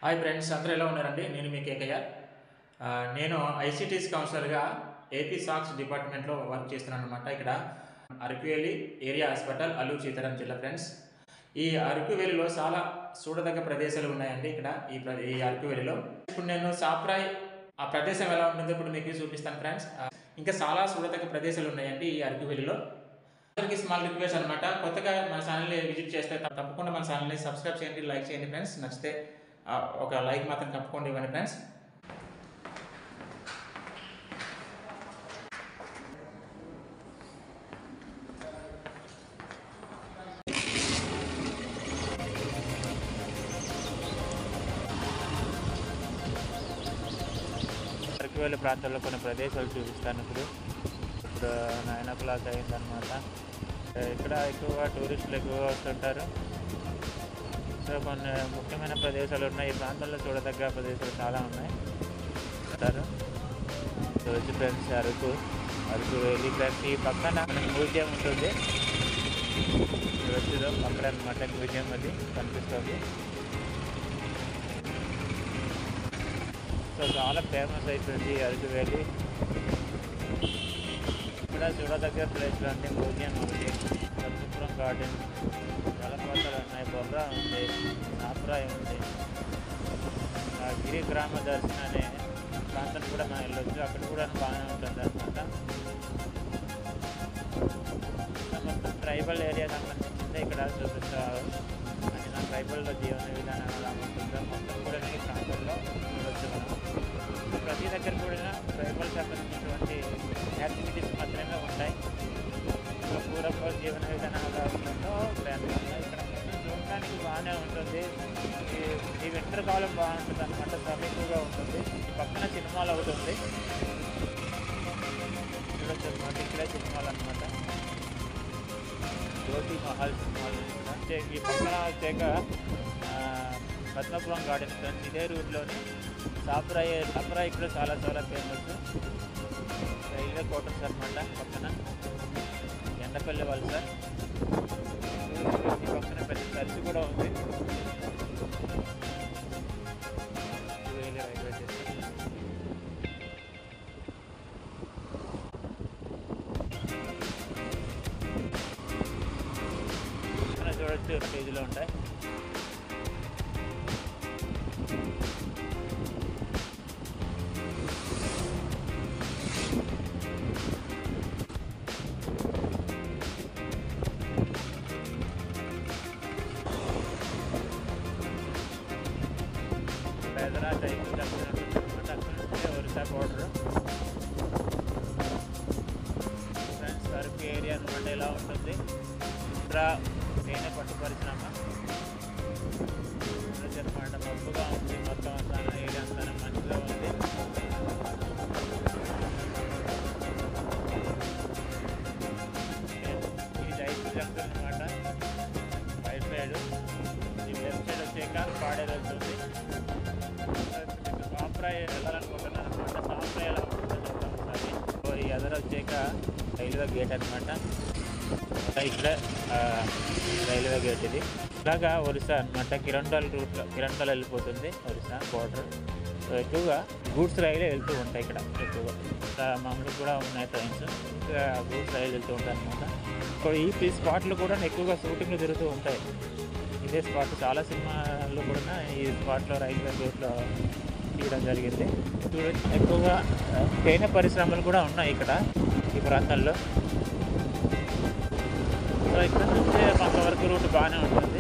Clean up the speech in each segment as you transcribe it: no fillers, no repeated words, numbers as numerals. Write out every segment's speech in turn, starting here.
Hi friends, అందరూ ఎలా ఉన్నారండి? నేను మీ కేకేఆర్. నేను ఐసీటీస్ కౌన్సిలర్గా ఏపీ సాక్స్ డిపార్ట్మెంట్లో వర్క్ చేస్తున్నాను అనమాట. ఇక్కడ అరకువేలి ఏరియా హాస్పిటల్, అల్లూరు సీతారాం జిల్లా. ఫ్రెండ్స్, ఈ అరకువేలిలో చాలా చూడదగ్గ ప్రదేశాలు ఉన్నాయండి. ఇక్కడ ఈ అరకువేలిలో ఇప్పుడు నేను సాప్రాయ్ ఆ ప్రదేశం ఎలా ఉంటుందో ఇప్పుడు మీకు చూపిస్తాను ఫ్రెండ్స్. ఇంకా చాలా చూడదగ్గ ప్రదేశాలు ఉన్నాయండి ఈ అరకువేలిలో. అందరికీ స్మాల్ రిక్వెస్ట్ అనమాట, కొత్తగా మన ఛానల్ని విజిట్ చేస్తే తప్పకుండా మన ఛానల్ని సబ్స్క్రైబ్ చేయండి, లైక్ చేయండి ఫ్రెండ్స్. నచ్చితే ఒక లైక్ మాత్రం తప్పకుండా ఇవ్వండి ఫ్రెండ్స్. అరకువేలి ప్రాంతాల్లో కొన్ని ప్రదేశాలు చూపిస్తాను. ఇప్పుడు 9 o'clock అయిందనమాట. ఇక్కడ ఎక్కువగా టూరిస్టులు ఎక్కువగా వస్తుంటారు. సో కొన్ని ముఖ్యమైన ప్రదేశాలు ఉన్నాయి ఈ ప్రాంతంలో, చూడదగ్గ ప్రదేశాలు చాలా ఉన్నాయి అంటారు. వచ్చి ఫ్రెండ్స్ అరకువేలి ఫ్రెండ్స్, ఈ పక్కన మనకి మ్యూజియం ఉంటుంది. వచ్చిదో పక్కన అనమాట మ్యూజియం అది కనిపిస్తుంది. సో చాలా ఫేమస్ అయిపోయింది అరకువేలి. ఇక్కడ చూడదగ్గ ప్లేస్లు అంటే మ్యూజియం ఉంది, పద్మపురం గార్డెన్, జలపాతాలు ఉన్నాయి, బొర్రా ఉంది, సాప్రాయ్ ఉంది. గిరి గ్రామ దర్శన అనే ప్రాంతం కూడా మనం వెళ్ళొచ్చు, అక్కడ కూడా బాగానే ఉంటుంది అనమాట. మొత్తం ట్రైబల్ ఏరియా సంబంధించింది ఇక్కడ చూపిస్తారు. అది నా ట్రైబల్లో జీవన విధానం ఎలా ఉంటుందో మొత్తం కూడా ఈ ప్రాంతంలో చూడవచ్చు మనం. ప్రతి దగ్గర కూడా ట్రైబల్ సంబంధించినటువంటి యాక్టివిటీస్ మాత్రమే ఉంటాయి. పూర్వపు జీవన విధానం ఎలా ఉంటుందో ఇక్కడ చూడడానికి బాగానే ఉంటుంది. ఈ వింటర్ కాలం బాగుంటుంది అనమాట, సమీపంగా ఉంటుంది. పక్కన సినిమాలు అవుతుంది చూడొచ్చు అనమాట. ఇక్కడే సినిమాలు అనమాట, జ్యోతి మహల్ సినిమాలు. ఈ పక్కన వచ్చాక పద్మపురం గార్డెన్ ఫ్రెండ్స్, ఇదే రూట్లోని సాప్రాయ్ ఇక్కడ చాలా చాలా ఫేమస్. రైల్వే క్వార్టర్స్ అనమాట. పక్కన ఎండపల్లి వలస, ఈ పక్కన పెద్ద చర్చి కూడా ఉంది. రైల్వే స్టేషన్ చూడొచ్చు, పేజీలో ఉంటాయి. హైదరాబాద్ అయిపోతే Orissa border friends. Araku area అనమాట ఎలా ఉంటుంది. తేనె పట్టు పరిశ్రమ అనమాట. మబ్బుగా ఉంది మొత్తం అంతా, ఏరియా అంతా మంచిగా ఉంది. ఇది రైతు జంక్షన్ అనమాట. రైట్ సైడ్, ఈ లెఫ్ట్ సైడ్ వచ్చాక పాడేరు వెళ్తుంది. సాప్రాయ్ వెళ్ళాలనుకుంటున్నాను అనమాట. సాప్రాయ్ ఎలా ఉంటుందో చూద్దాం ఒకసారి. ఈ ఎదర వచ్చాక రైల్వే గేట్ అనమాట. ఇక్కడ రైల్వే గేట్ ఇది. ఇలాగా ఒరిస్సా అనమాట, కిరండల్ వెళ్ళిపోతుంది ఒరిస్సా బోర్డర్. సో ఎక్కువగా గూడ్స్ రైలే వెళ్తూ ఉంటాయి ఇక్కడ. ఎక్కువగా మామూలుగా కూడా ఉన్నాయి ట్రైన్స్, ఇంకా గూడ్స్ రైలు వెళ్తూ ఉంటాయి అనమాట. ఇప్పుడు ఈ స్పాట్లు కూడా ఎక్కువగా షూటింగ్లు జరుగుతూ ఉంటాయి. ఇదే స్పాట్ చాలా సినిమాల్లో కూడా ఈ స్పాట్లో రైల్వే గేట్లో తీయడం జరిగింది. ఎక్కువగా తేనె పరిశ్రమలు కూడా ఉన్నాయి ఇక్కడ ఈ ప్రాంతాల్లో. సో ఇక్కడ నుంచి కొంతవరకు రూట్ బాగానే ఉంటుంది.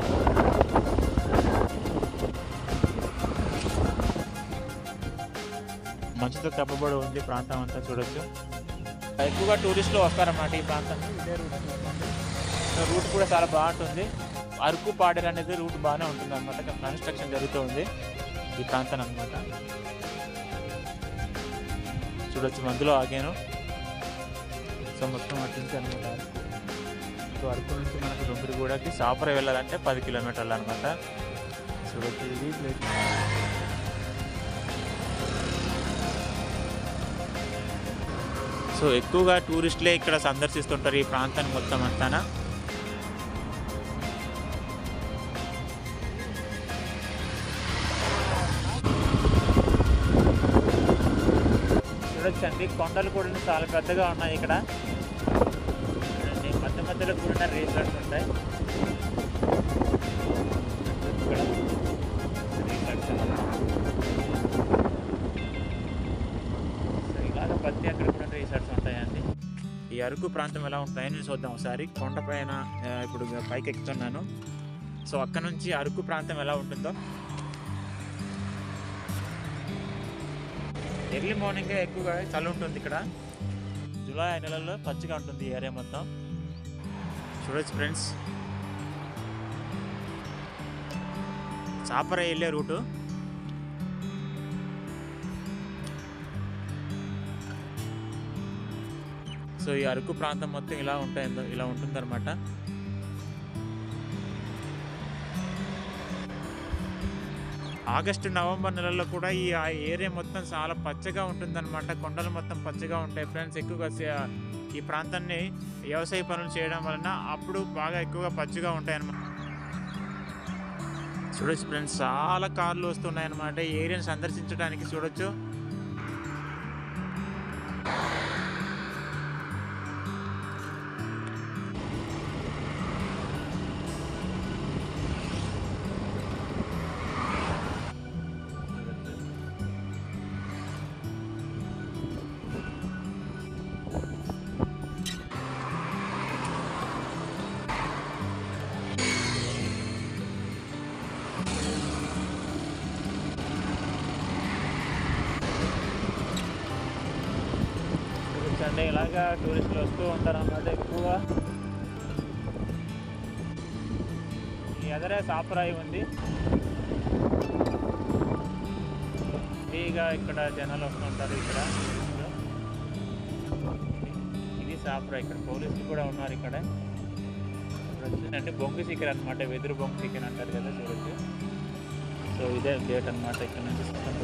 మంచుతో కప్పబడి ఉంది ప్రాంతం అంతా, చూడొచ్చు. ఎక్కువగా టూరిస్టులు వస్తారన్నమాట ఈ ప్రాంతానికి. ఇదే రూట్ రూట్ కూడా చాలా బాగుంటుంది. అరకు పాడేరు అనేది రూట్ బాగానే ఉంటుంది అనమాట. కన్స్ట్రక్షన్ జరుగుతూ ఉంది ఈ ప్రాంతం అనమాట. చూడొచ్చు, మధ్యలో ఆగాను. సో మొత్తం అట్టించి అనమాట. సో అరకు నుంచి మనకు రుంపిరిగూడకి సాప్రాయ్ వెళ్ళాలంటే 10 కిలోమీటర్లు అనమాట. చూడొచ్చు, ఇది ప్లేస్. సో ఎక్కువగా టూరిస్టులే ఇక్కడ సందర్శిస్తుంటారు ఈ ప్రాంతాన్ని మొత్తం అంతా. చూడొచ్చండి, కొండలు కూడా చాలా పెద్దగా ఉన్నాయి ఇక్కడ. మధ్య మధ్యలో కూడా రిసార్ట్స్ ఉంటాయి. ఇక్కడ రిసార్ట్స్ ఇలాగ ప్రతి అక్కడ కూడా రిసార్ట్స్ ఉంటాయండి. ఈ అరకు ప్రాంతం ఎలా ఉంటాయని చూద్దాం ఒకసారి. కొండపైన ఇప్పుడు పైకి ఎక్కుతున్నాను. సో అక్కడ నుంచి అరకు ప్రాంతం ఎలా ఉంటుందో. ఎర్లీ మార్నింగే ఎక్కువగా చలి ఉంటుంది ఇక్కడ. జూలై నెలల్లో పచ్చిగా ఉంటుంది ఈ ఏరియా మొత్తం. చూడొచ్చు ఫ్రెండ్స్, చాపర వెళ్ళే రూటు. సో ఈ అరకు ప్రాంతం మొత్తం ఇలా ఉంటుందన్నమాట. ఆగస్టు నవంబర్ నెలల్లో కూడా ఈ ఏరియా మొత్తం చాలా పచ్చగా ఉంటుందన్నమాట. కొండలు మొత్తం పచ్చగా ఉంటాయి ఫ్రెండ్స్. ఎక్కువగా ఈ ప్రాంతాన్ని వ్యవసాయ పనులు చేయడం వలన అప్పుడు బాగా ఎక్కువగా పచ్చగా ఉంటాయి అన్నమాట. చూడొచ్చు ఫ్రెండ్స్, చాలా కార్లు వస్తున్నాయి అన్నమాట ఈ ఏరియాని సందర్శించడానికి. చూడొచ్చు, అంటే ఇలాగా టూరిస్టులు వస్తూ ఉంటారు అన్నమాట ఎక్కువగా. ఈ ఎదరే సాపరాయి ఉంది. ఫ్రీగా ఇక్కడ జనాలు వస్తుంటారు. ఇక్కడ ఇది సాపరాయి. ఇక్కడ పోలీసులు కూడా ఉన్నారు. ఇక్కడ వచ్చిందంటే బొంగు చికెన్ అనమాట, వెదురు బొంగు చికెన్ అంటారు కదా, చూడొచ్చు. సో ఇదే గేట్ అనమాట. ఇక్కడ నుంచి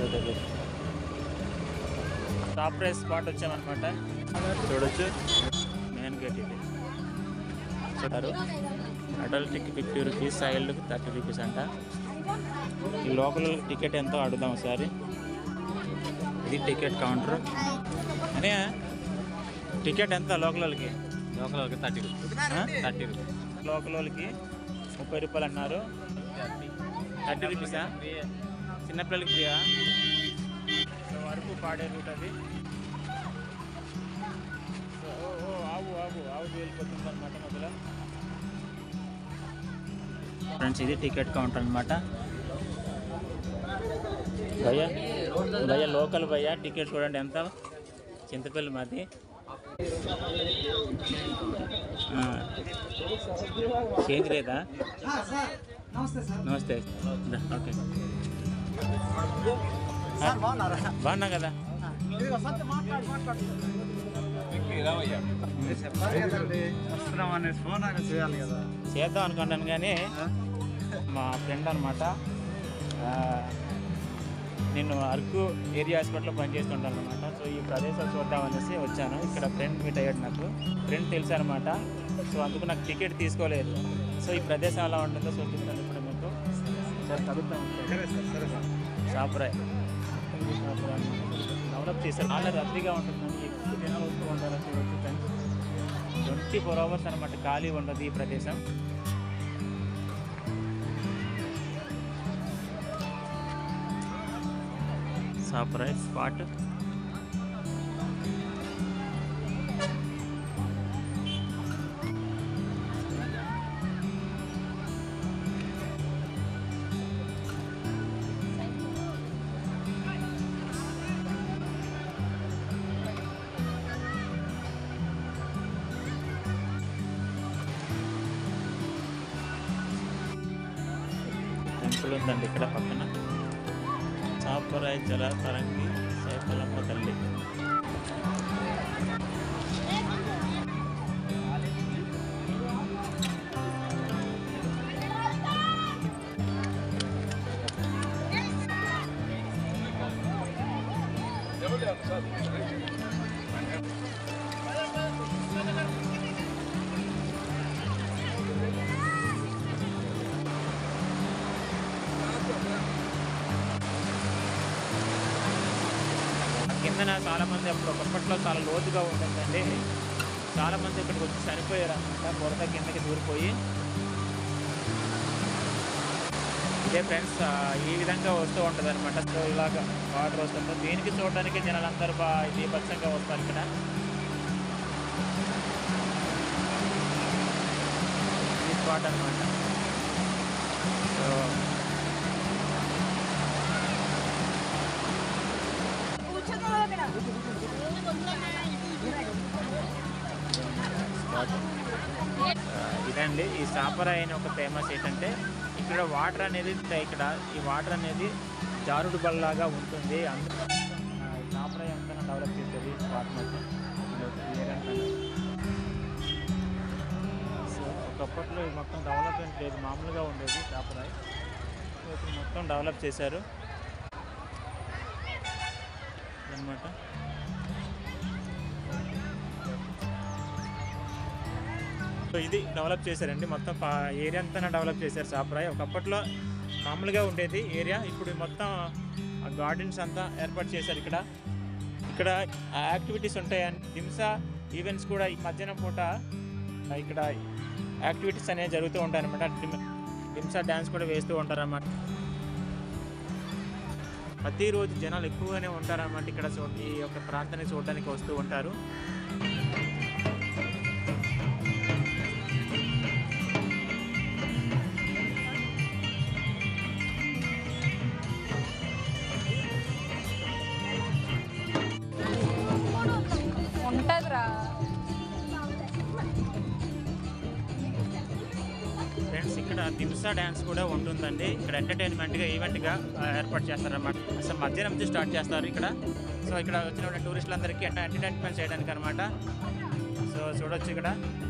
సాపరాయి స్పాట్ వచ్చామన్నమాట. చూడొచ్చు, మెయిన్ గేట్ ఇది. చూడారు, అడల్ట్కి 50 రూపీస్, చైల్డ్కి 30 రూపీస్ అంట. ఈ లోకల్ టికెట్ ఎంతో అడుగుదాం ఒకసారి. ఇది టికెట్ కౌంటర్. అనే టికెట్ ఎంత లోకల్ వాళ్ళకి? 30 రూపీస్. లోకల్ వాళ్ళకి 30 రూపాయలు అన్నారు. 30 రూపీసా? చిన్నపిల్లలకి ఫ్రీయా? వరకు పాడే రూట్ అది. ఆవు వెళ్ళిపోతుంది అనమాట మొదలు. ఫ్రెండ్స్ ఇది టికెట్ కౌంటర్ అనమాట. భయ్యా లోకల్ భయ్యా టికెట్ చూడండి ఎంత. చింతపల్లి మాది. సేంద్రియదా? నమస్తే. ఓకే, బాగున్నా కదా? చేద్దాం అనుకుంటాను కానీ మా ఫ్రెండ్ అనమాట, నేను అరకు ఏరియా హాస్పిటల్లో పనిచేస్తుంటాను అనమాట. సో ఈ ప్రదేశాలు చూద్దామనేసి వచ్చాను. ఇక్కడ ఫ్రెండ్ మీట్ అయ్యాడు, నాకు ఫ్రెండ్ తెలుసు అనమాట. సో అందుకు నాకు టికెట్ తీసుకోలేదు. సో ఈ ప్రదేశం ఎలా ఉంటుందో చూపిస్తాను ఇప్పుడు మీకు. సార్ కలుద్దాం. సాపరాయ్ డెవలప్ చేశారు, చాలా రద్దీగా ఉంటుందని ఎక్కువ జనాలు వస్తూ ఉంటారు. చూడొచ్చు ఫ్రెండ్స్, 24 hours అనమాట, ఖాళీ ఉండదు ఈ ప్రదేశం. సాపరాయ్ స్పాట్. టెంపుల్ ఉందండి ఇక్కడ పక్కన. సాపరాయ్ జలతరంగి శైతలమ్మ తల్లి. కింద కిందన చాలామంది అప్పుడు ఒకప్పట్లో చాలా లోతుగా ఉంటుందండి. చాలామంది ఇక్కడికి వచ్చి చనిపోయారు అనమాట, బురద కిందకి దూరిపోయి. ఇదే ఫ్రెండ్స్, ఈ విధంగా వస్తూ ఉంటుంది అనమాట. సో ఇలాగ వాటర్ వస్తుంటుంది. దీనికి చూడడానికి జనాలందరూ దీపక్షంగా వస్తారు ఇక్కడ. ఈ స్పాట్ అనమాట. సో ఇదండి ఈ సాపరాయి అని ఒక ఫేమస్ ఏంటంటే ఇక్కడ వాటర్ అనేది ఈ వాటర్ అనేది జారుడు బల్లాగా ఉంటుంది. అందులో సాపరాయి అంతా డెవలప్ చేసేది స్పాట్ మొత్తం. సో ఒకప్పట్లో ఇది మొత్తం డెవలప్మెంట్ లేదు, మామూలుగా ఉండేది సాపరాయి. సో ఇప్పుడు మొత్తం డెవలప్ చేశారు అన్నమాట. సో ఇది డెవలప్ చేశారండి, మొత్తం ఏరియా అంతా డెవలప్ చేశారు సాపరాయి. ఒకప్పట్లో మామూలుగా ఉండేది ఏరియా, ఇప్పుడు మొత్తం గార్డెన్స్ అంతా ఏర్పాటు చేశారు. ఇక్కడ యాక్టివిటీస్ ఉంటాయని దింసా ఈవెంట్స్ కూడా ఈ మధ్యాహ్నం పూట ఇక్కడ యాక్టివిటీస్ అనేవి జరుగుతూ ఉంటాయన్నమాట. దింసా డ్యాన్స్ కూడా వేస్తూ ఉంటారన్నమాట. ప్రతిరోజు జనాలు ఎక్కువగానే ఉంటారన్నమాట. ఇక్కడ ఈ యొక్క ప్రాంతాన్ని చూడడానికి వస్తూ ఉంటారు. ఫ్రెండ్స్ ఇక్కడ దింసా డ్యాన్స్ కూడా ఉంటుందండి. ఇక్కడ ఎంటర్టైన్మెంట్గా ఈవెంట్గా ఏర్పాటు చేస్తారన్నమాట. అసలు మధ్యాహ్నం నుంచి స్టార్ట్ చేస్తారు ఇక్కడ. సో ఇక్కడ వచ్చిన టూరిస్టులందరికీ ఎంటర్టైన్మెంట్ చేయడానికి అనమాట. సో చూడొచ్చు ఇక్కడ.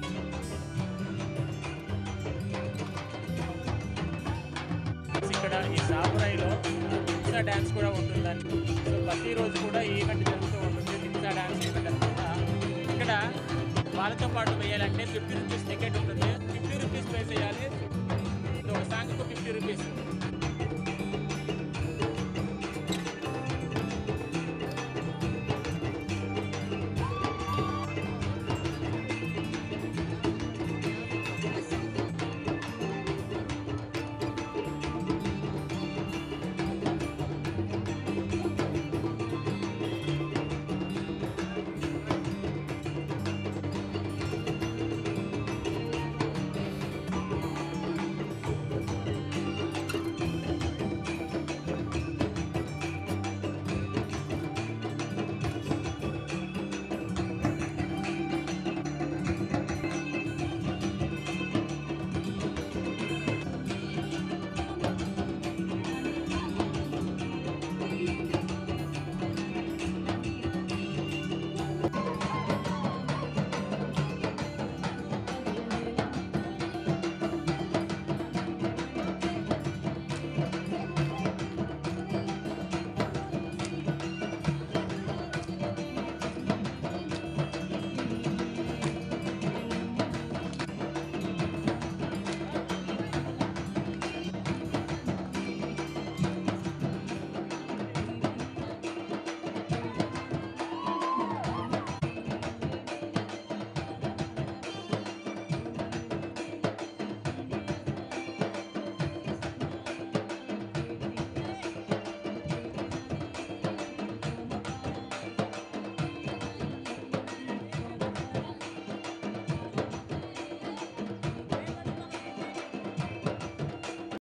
ఇక్కడ ఈ సాపరాయిలో దింసా డ్యాన్స్ కూడా ఉంటుందండి. సో ప్రతిరోజు కూడా ఈవెంట్ జరుగుతూ ఉంటుంది, దింసా డ్యాన్స్ ఈవెంట్ అనమాట. ఇక్కడ వాళ్ళతో పాటు వేయాలంటే 50 రూపీస్ టికెట్ ఉంటుంది. 50 రూపీస్ పే చేయాలి. ఒక సాంగ్కు 50 రూపీస్.